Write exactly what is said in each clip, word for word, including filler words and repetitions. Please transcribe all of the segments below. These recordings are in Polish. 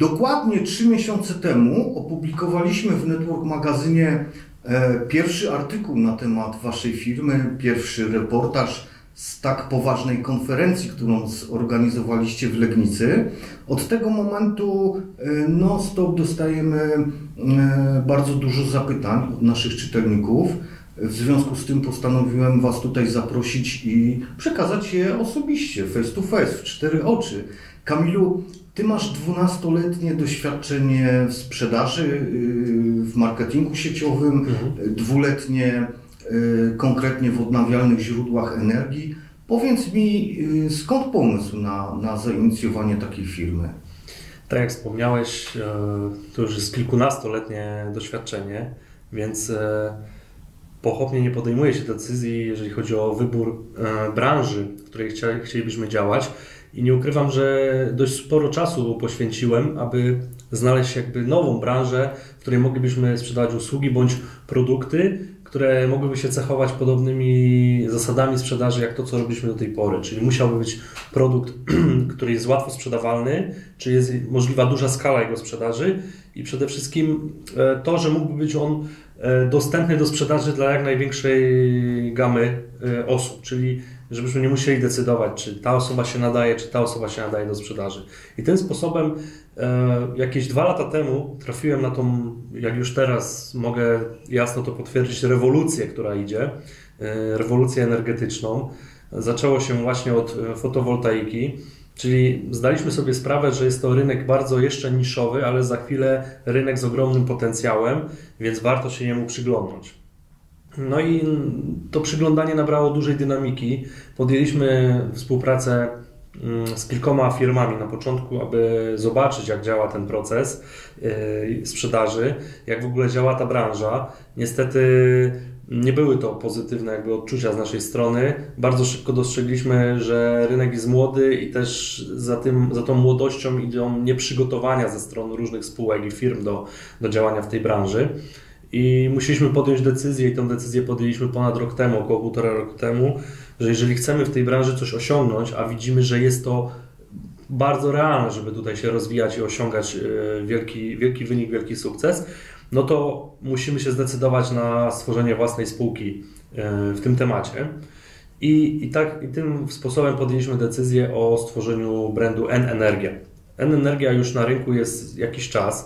Dokładnie trzy miesiące temu opublikowaliśmy w Network magazynie pierwszy artykuł na temat waszej firmy, pierwszy reportaż z tak poważnej konferencji, którą zorganizowaliście w Legnicy. Od tego momentu non-stop dostajemy bardzo dużo zapytań od naszych czytelników. W związku z tym postanowiłem was tutaj zaprosić i przekazać je osobiście, face to face, w cztery oczy. Kamilu, ty masz dwunastoletnie doświadczenie w sprzedaży, w marketingu sieciowym, mhm. dwuletnie konkretnie w odnawialnych źródłach energii. Powiedz mi, skąd pomysł na, na zainicjowanie takiej firmy? Tak jak wspomniałeś, to już jest kilkunastoletnie doświadczenie, więc pochopnie nie podejmuje się decyzji, jeżeli chodzi o wybór branży, w której chcielibyśmy działać. I nie ukrywam, że dość sporo czasu poświęciłem, aby znaleźć jakby nową branżę, w której moglibyśmy sprzedawać usługi bądź produkty, które mogłyby się cechować podobnymi zasadami sprzedaży, jak to, co robiliśmy do tej pory. Czyli musiałby być produkt, który jest łatwo sprzedawalny, czy jest możliwa duża skala jego sprzedaży i przede wszystkim to, że mógłby być on dostępny do sprzedaży dla jak największej gamy osób, czyli żebyśmy nie musieli decydować, czy ta osoba się nadaje, czy ta osoba się nadaje do sprzedaży. I tym sposobem e, jakieś dwa lata temu trafiłem na tą, jak już teraz mogę jasno to potwierdzić, rewolucję, która idzie, e, rewolucję energetyczną. Zaczęło się właśnie od fotowoltaiki, czyli zdaliśmy sobie sprawę, że jest to rynek bardzo jeszcze niszowy, ale za chwilę rynek z ogromnym potencjałem, więc warto się jemu przyglądnąć. No i to przyglądanie nabrało dużej dynamiki. Podjęliśmy współpracę z kilkoma firmami na początku, aby zobaczyć, jak działa ten proces sprzedaży, jak w ogóle działa ta branża. Niestety nie były to pozytywne jakby odczucia z naszej strony. Bardzo szybko dostrzegliśmy, że rynek jest młody i też za, tym, za tą młodością idą nieprzygotowania ze strony różnych spółek i firm do, do działania w tej branży. I musieliśmy podjąć decyzję i tę decyzję podjęliśmy ponad rok temu, około półtora roku temu, że jeżeli chcemy w tej branży coś osiągnąć, a widzimy, że jest to bardzo realne, żeby tutaj się rozwijać i osiągać wielki, wielki wynik, wielki sukces, no to musimy się zdecydować na stworzenie własnej spółki w tym temacie. I, i, tak, i tym sposobem podjęliśmy decyzję o stworzeniu brandu N-Energia. N-Energia już na rynku jest jakiś czas.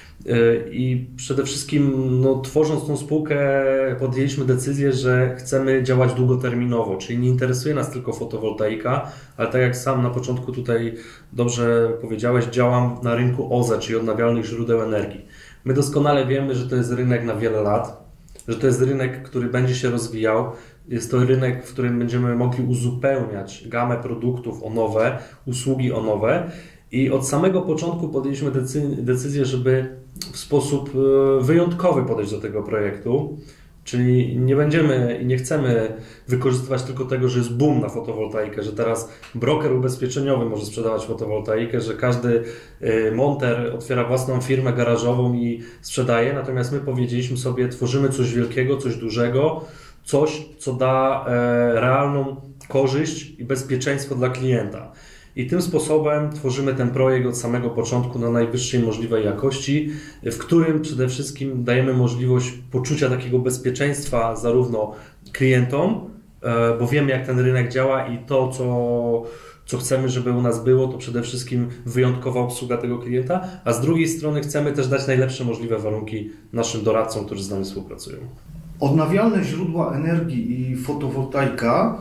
I przede wszystkim no, tworząc tą spółkę podjęliśmy decyzję, że chcemy działać długoterminowo, czyli nie interesuje nas tylko fotowoltaika, ale tak jak sam na początku tutaj dobrze powiedziałeś, działam na rynku O Z E, czyli odnawialnych źródeł energii. My doskonale wiemy, że to jest rynek na wiele lat, że to jest rynek, który będzie się rozwijał. Jest to rynek, w którym będziemy mogli uzupełniać gamę produktów o nowe, usługi o nowe. I od samego początku podjęliśmy decyzję, żeby w sposób wyjątkowy podejść do tego projektu, czyli nie będziemy i nie chcemy wykorzystywać tylko tego, że jest boom na fotowoltaikę, że teraz broker ubezpieczeniowy może sprzedawać fotowoltaikę, że każdy monter otwiera własną firmę garażową i sprzedaje, natomiast my powiedzieliśmy sobie, tworzymy coś wielkiego, coś dużego, coś, co da realną korzyść i bezpieczeństwo dla klienta. I tym sposobem tworzymy ten projekt od samego początku na najwyższej możliwej jakości, w którym przede wszystkim dajemy możliwość poczucia takiego bezpieczeństwa zarówno klientom, bo wiemy, jak ten rynek działa i to, co, co chcemy, żeby u nas było, to przede wszystkim wyjątkowa obsługa tego klienta, a z drugiej strony chcemy też dać najlepsze możliwe warunki naszym doradcom, którzy z nami współpracują. Odnawialne źródła energii i fotowoltaika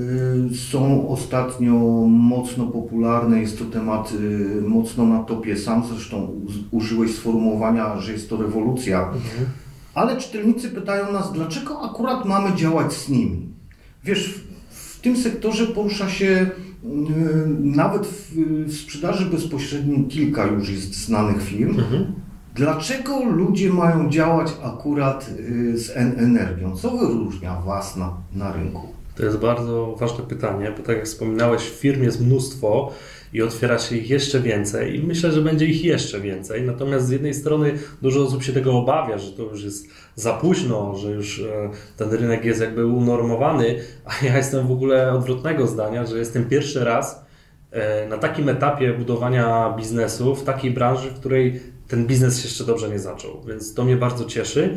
są ostatnio mocno popularne, jest to temat mocno na topie. Sam zresztą użyłeś sformułowania, że jest to rewolucja. Mhm. Ale czytelnicy pytają nas, dlaczego akurat mamy działać z nimi? Wiesz, w, w tym sektorze porusza się nawet w, w sprzedaży bezpośredniej kilka już jest znanych firm. Mhm. Dlaczego ludzie mają działać akurat z N-Energią? Co wyróżnia was na, na rynku? To jest bardzo ważne pytanie, bo tak jak wspominałeś, firm jest mnóstwo i otwiera się ich jeszcze więcej i myślę, że będzie ich jeszcze więcej. Natomiast z jednej strony dużo osób się tego obawia, że to już jest za późno, że już ten rynek jest jakby unormowany, a ja jestem w ogóle odwrotnego zdania, że jestem pierwszy raz na takim etapie budowania biznesu, w takiej branży, w której ten biznes jeszcze dobrze nie zaczął. Więc to mnie bardzo cieszy,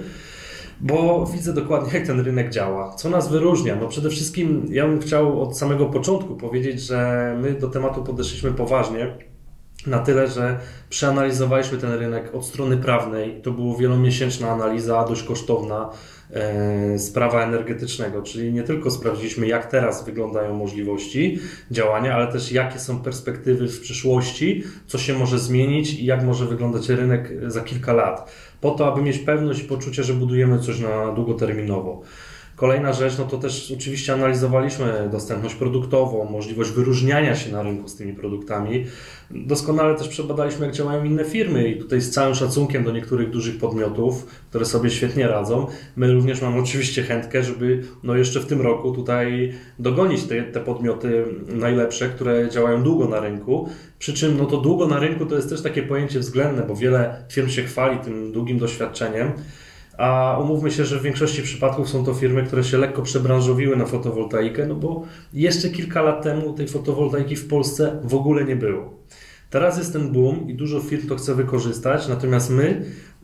bo widzę dokładnie, jak ten rynek działa. Co nas wyróżnia? No przede wszystkim ja bym chciał od samego początku powiedzieć, że my do tematu podeszliśmy poważnie, na tyle, że przeanalizowaliśmy ten rynek od strony prawnej. To była wielomiesięczna analiza, dość kosztowna, e, z prawa energetycznego, czyli nie tylko sprawdziliśmy, jak teraz wyglądają możliwości działania, ale też jakie są perspektywy w przyszłości, co się może zmienić i jak może wyglądać rynek za kilka lat. Po to, aby mieć pewność i poczucie, że budujemy coś na długoterminowo. Kolejna rzecz, no to też oczywiście analizowaliśmy dostępność produktową, możliwość wyróżniania się na rynku z tymi produktami. Doskonale też przebadaliśmy, jak działają inne firmy i tutaj z całym szacunkiem do niektórych dużych podmiotów, które sobie świetnie radzą. My również mamy oczywiście chętkę, żeby no jeszcze w tym roku tutaj dogonić te, te podmioty najlepsze, które działają długo na rynku. Przy czym no to długo na rynku to jest też takie pojęcie względne, bo wiele firm się chwali tym długim doświadczeniem. A umówmy się, że w większości przypadków są to firmy, które się lekko przebranżowiły na fotowoltaikę, no bo jeszcze kilka lat temu tej fotowoltaiki w Polsce w ogóle nie było. Teraz jest ten boom i dużo firm to chce wykorzystać, natomiast my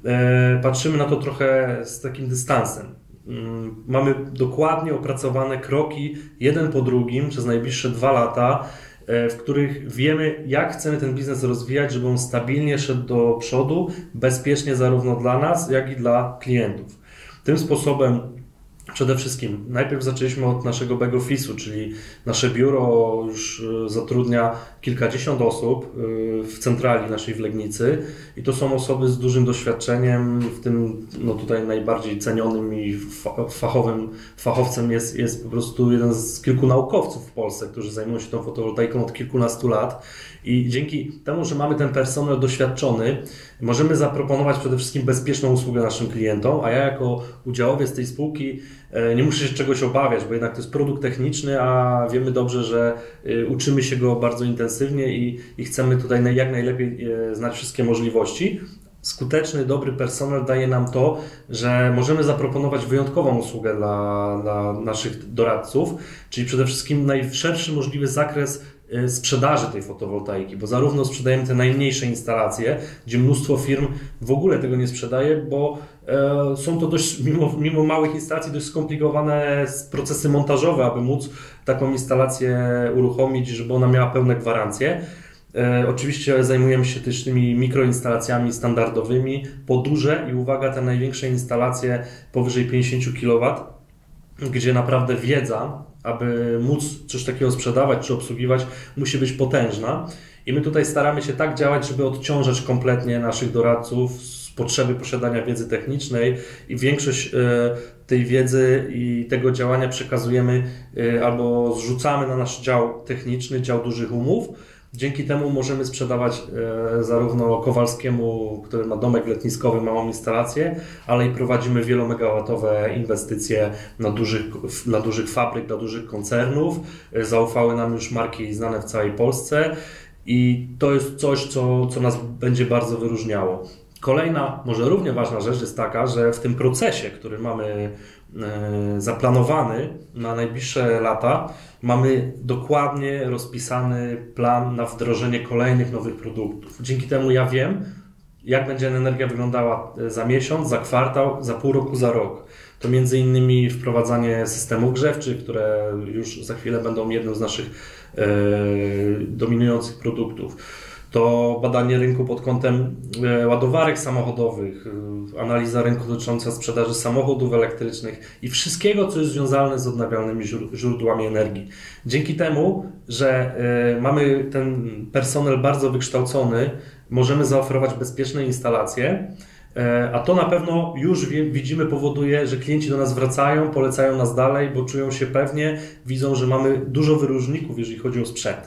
e, patrzymy na to trochę z takim dystansem. Mm, mamy dokładnie opracowane kroki, jeden po drugim, przez najbliższe dwa lata, w których wiemy, jak chcemy ten biznes rozwijać, żeby on stabilnie szedł do przodu, bezpiecznie zarówno dla nas, jak i dla klientów. Tym sposobem przede wszystkim najpierw zaczęliśmy od naszego back office'u, czyli nasze biuro już zatrudnia kilkadziesiąt osób w centrali naszej w Legnicy i to są osoby z dużym doświadczeniem, w tym no tutaj najbardziej cenionym i fachowym fachowcem jest, jest po prostu jeden z kilku naukowców w Polsce, którzy zajmują się tą fotowoltaiką od kilkunastu lat. I dzięki temu, że mamy ten personel doświadczony, możemy zaproponować przede wszystkim bezpieczną usługę naszym klientom, a ja jako udziałowiec tej spółki nie muszę się czegoś obawiać, bo jednak to jest produkt techniczny, a wiemy dobrze, że uczymy się go bardzo intensywnie i, i chcemy tutaj jak najlepiej znać wszystkie możliwości. Skuteczny, dobry personel daje nam to, że możemy zaproponować wyjątkową usługę dla, dla naszych doradców, czyli przede wszystkim najszerszy możliwy zakres sprzedaży tej fotowoltaiki, bo zarówno sprzedajemy te najmniejsze instalacje, gdzie mnóstwo firm w ogóle tego nie sprzedaje, bo e, są to dość, mimo, mimo małych instalacji, dość skomplikowane procesy montażowe, aby móc taką instalację uruchomić, żeby ona miała pełne gwarancje. E, oczywiście zajmujemy się też tymi mikroinstalacjami standardowymi, po duże i uwaga, te największe instalacje powyżej pięćdziesiąt kilowatów, gdzie naprawdę wiedza, aby móc coś takiego sprzedawać czy obsługiwać, musi być potężna. I my tutaj staramy się tak działać, żeby odciążać kompletnie naszych doradców z potrzeby posiadania wiedzy technicznej i większość tej wiedzy i tego działania przekazujemy albo zrzucamy na nasz dział techniczny, dział dużych umów. Dzięki temu możemy sprzedawać e, zarówno Kowalskiemu, który ma domek letniskowy, małą instalację, ale i prowadzimy wielomegawatowe inwestycje na dużych, dla dużych fabryk, dla dużych koncernów. E, zaufały nam już marki znane w całej Polsce i to jest coś, co, co nas będzie bardzo wyróżniało. Kolejna, może równie ważna rzecz jest taka, że w tym procesie, który mamy zaplanowany na najbliższe lata, mamy dokładnie rozpisany plan na wdrożenie kolejnych nowych produktów. Dzięki temu ja wiem, jak będzie energia wyglądała za miesiąc, za kwartał, za pół roku, za rok. To między innymi wprowadzanie systemów grzewczych, które już za chwilę będą jednym z naszych e, dominujących produktów. To badanie rynku pod kątem ładowarek samochodowych, analiza rynku dotycząca sprzedaży samochodów elektrycznych i wszystkiego, co jest związane z odnawialnymi źródłami energii. Dzięki temu, że mamy ten personel bardzo wykształcony, możemy zaoferować bezpieczne instalacje, a to na pewno już widzimy powoduje, że klienci do nas wracają, polecają nas dalej, bo czują się pewnie, widzą, że mamy dużo wyróżników, jeżeli chodzi o sprzęt.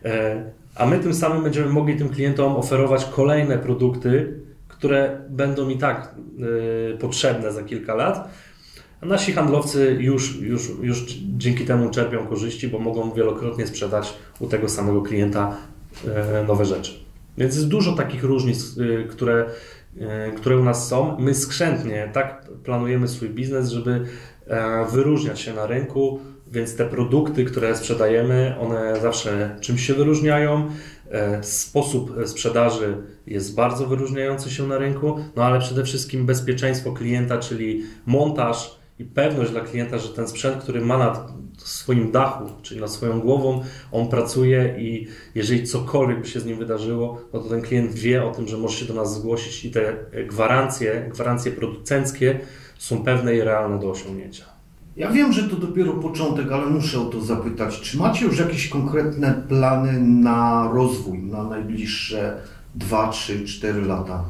A my tym samym będziemy mogli tym klientom oferować kolejne produkty, które będą i tak y, potrzebne za kilka lat. A nasi handlowcy już, już, już dzięki temu czerpią korzyści, bo mogą wielokrotnie sprzedać u tego samego klienta y, nowe rzeczy. Więc jest dużo takich różnic, y, które, y, które u nas są. My skrzętnie tak planujemy swój biznes, żeby y, wyróżniać się na rynku, więc te produkty, które sprzedajemy, one zawsze czymś się wyróżniają. Sposób sprzedaży jest bardzo wyróżniający się na rynku, no ale przede wszystkim bezpieczeństwo klienta, czyli montaż i pewność dla klienta, że ten sprzęt, który ma na swoim dachu, czyli nad swoją głową, on pracuje i jeżeli cokolwiek by się z nim wydarzyło, no to ten klient wie o tym, że może się do nas zgłosić i te gwarancje, gwarancje producenckie są pewne i realne do osiągnięcia. Ja wiem, że to dopiero początek, ale muszę o to zapytać. Czy macie już jakieś konkretne plany na rozwój, na najbliższe dwa, trzy, cztery lata?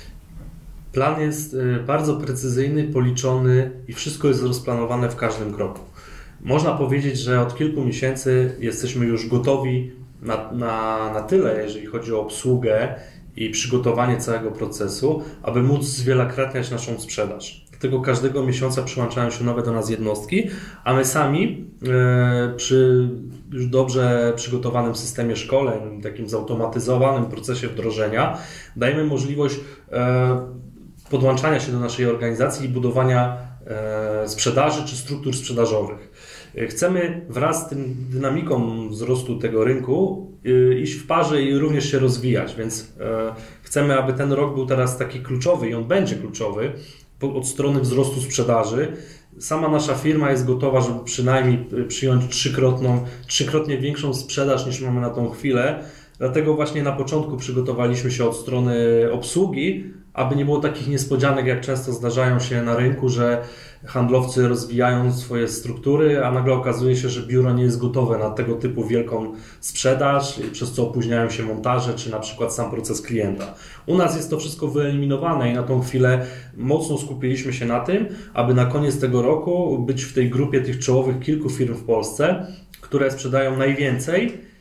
Plan jest bardzo precyzyjny, policzony i wszystko jest rozplanowane w każdym kroku. Można powiedzieć, że od kilku miesięcy jesteśmy już gotowi na, na, na tyle, jeżeli chodzi o obsługę i przygotowanie całego procesu, aby móc zwielokrotniać naszą sprzedaż. Dlatego każdego miesiąca przyłączają się nowe do nas jednostki, a my sami e, przy już dobrze przygotowanym systemie szkoleń, takim zautomatyzowanym procesie wdrożenia, dajemy możliwość e, podłączania się do naszej organizacji i budowania e, sprzedaży czy struktur sprzedażowych. Chcemy wraz z tym dynamiką wzrostu tego rynku iść w parze i również się rozwijać, więc chcemy, aby ten rok był teraz taki kluczowy i on będzie kluczowy od strony wzrostu sprzedaży. Sama nasza firma jest gotowa, żeby przynajmniej przyjąć trzykrotną, trzykrotnie większą sprzedaż niż mamy na tą chwilę. Dlatego właśnie na początku przygotowaliśmy się od strony obsługi, aby nie było takich niespodzianek, jak często zdarzają się na rynku, że handlowcy rozwijają swoje struktury, a nagle okazuje się, że biuro nie jest gotowe na tego typu wielką sprzedaż, przez co opóźniają się montaże, czy na przykład sam proces klienta. U nas jest to wszystko wyeliminowane i na tą chwilę mocno skupiliśmy się na tym, aby na koniec tego roku być w tej grupie tych czołowych kilku firm w Polsce, które sprzedają najwięcej.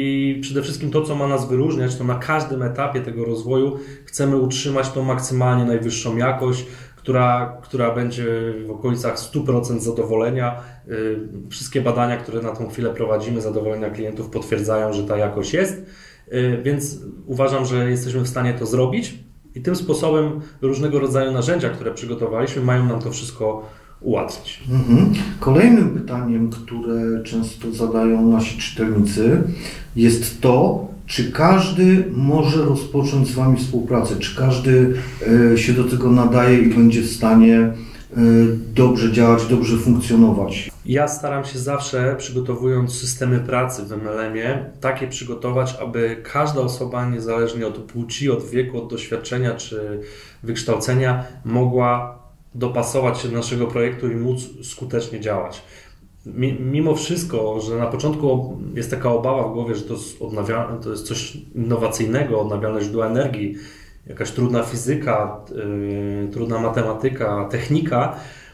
I przede wszystkim to, co ma nas wyróżniać, to na każdym etapie tego rozwoju chcemy utrzymać tą maksymalnie najwyższą jakość, która, która będzie w okolicach stu procent zadowolenia. Wszystkie badania, które na tą chwilę prowadzimy, zadowolenia klientów potwierdzają, że ta jakość jest, więc uważam, że jesteśmy w stanie to zrobić i tym sposobem różnego rodzaju narzędzia, które przygotowaliśmy, mają nam to wszystko ułatwić. Mhm. Kolejnym pytaniem, które często zadają nasi czytelnicy, jest to, czy każdy może rozpocząć z Wami współpracę, czy każdy się do tego nadaje i będzie w stanie dobrze działać, dobrze funkcjonować. Ja staram się zawsze, przygotowując systemy pracy w M L M-ie, takie przygotować, aby każda osoba, niezależnie od płci, od wieku, od doświadczenia czy wykształcenia, mogła dopasować się do naszego projektu i móc skutecznie działać. Mimo wszystko, że na początku jest taka obawa w głowie, że to jest, odnawialne, to jest coś innowacyjnego, odnawialne źródła energii, jakaś trudna fizyka, yy, trudna matematyka, technika,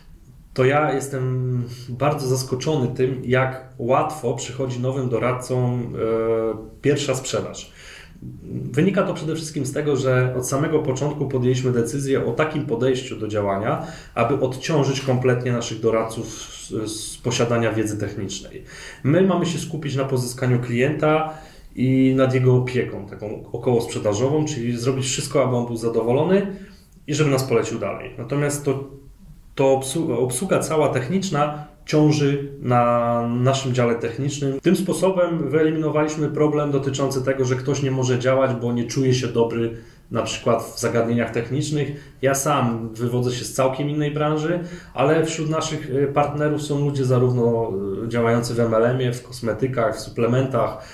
to ja jestem bardzo zaskoczony tym, jak łatwo przychodzi nowym doradcom yy, pierwsza sprzedaż. Wynika to przede wszystkim z tego, że od samego początku podjęliśmy decyzję o takim podejściu do działania, aby odciążyć kompletnie naszych doradców z, z posiadania wiedzy technicznej. My mamy się skupić na pozyskaniu klienta i nad jego opieką, taką około sprzedażową, czyli zrobić wszystko, aby on był zadowolony i żeby nas polecił dalej. Natomiast to, to obsługa, obsługa cała techniczna ciąży na naszym dziale technicznym. Tym sposobem wyeliminowaliśmy problem dotyczący tego, że ktoś nie może działać, bo nie czuje się dobry na przykład w zagadnieniach technicznych. Ja sam wywodzę się z całkiem innej branży, ale wśród naszych partnerów są ludzie zarówno działający w M L M-ie, w kosmetykach, w suplementach,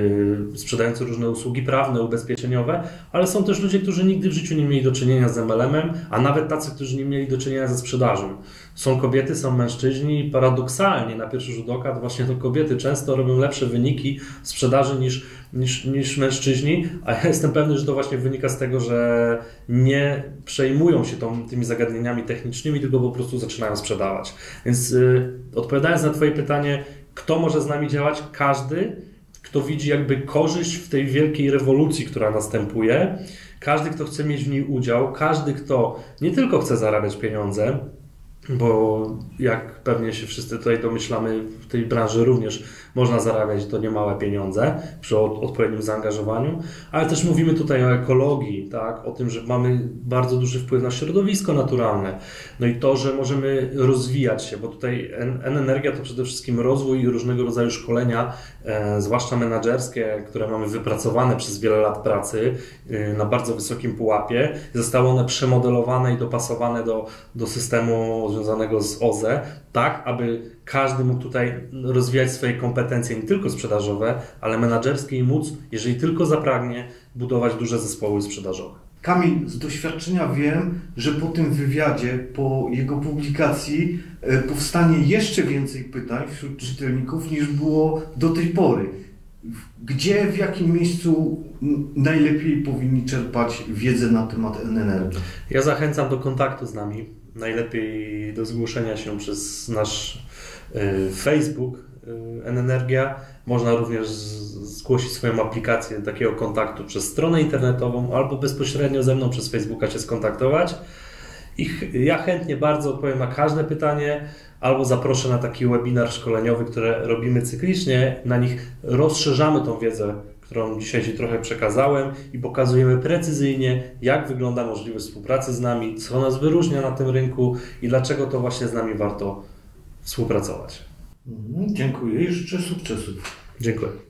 yy, sprzedający różne usługi prawne, ubezpieczeniowe, ale są też ludzie, którzy nigdy w życiu nie mieli do czynienia z M L M-em, a nawet tacy, którzy nie mieli do czynienia ze sprzedażą. Są kobiety, są mężczyźni i paradoksalnie na pierwszy rzut oka to właśnie to kobiety często robią lepsze wyniki w sprzedaży niż, niż, niż mężczyźni, a ja jestem pewny, że to właśnie wynika z tego, że nie przejmują się tą, tymi zagadnieniami technicznymi, tylko po prostu zaczynają sprzedawać. Więc yy, odpowiadając na Twoje pytanie, kto może z nami działać? Każdy, kto widzi jakby korzyść w tej wielkiej rewolucji, która następuje, każdy, kto chce mieć w niej udział, każdy, kto nie tylko chce zarabiać pieniądze, bo jak pewnie się wszyscy tutaj domyślamy, w tej branży również można zarabiać to niemałe pieniądze przy odpowiednim zaangażowaniu, ale też mówimy tutaj o ekologii, tak? O tym, że mamy bardzo duży wpływ na środowisko naturalne. No i to, że możemy rozwijać się, bo tutaj N-Energia to przede wszystkim rozwój i różnego rodzaju szkolenia, e, zwłaszcza menadżerskie, które mamy wypracowane przez wiele lat pracy e, na bardzo wysokim pułapie. Zostały one przemodelowane i dopasowane do, do systemu związanego z O Z E, tak aby każdy mógł tutaj rozwijać swoje kompetencje nie tylko sprzedażowe, ale menadżerskie i móc, jeżeli tylko zapragnie, budować duże zespoły sprzedażowe. Kamil, z doświadczenia wiem, że po tym wywiadzie, po jego publikacji powstanie jeszcze więcej pytań wśród czytelników niż było do tej pory. Gdzie, w jakim miejscu najlepiej powinni czerpać wiedzę na temat N-Energii? Ja zachęcam do kontaktu z nami. Najlepiej do zgłoszenia się przez nasz Facebook N-Energia. Można również zgłosić swoją aplikację takiego kontaktu przez stronę internetową albo bezpośrednio ze mną przez Facebooka się skontaktować. I ja chętnie bardzo odpowiem na każde pytanie albo zaproszę na taki webinar szkoleniowy, które robimy cyklicznie. Na nich rozszerzamy tą wiedzę, którą dzisiaj Ci trochę przekazałem i pokazujemy precyzyjnie, jak wygląda możliwość współpracy z nami, co nas wyróżnia na tym rynku i dlaczego to właśnie z nami warto współpracować. Dziękuję i życzę sukcesów. Dziękuję.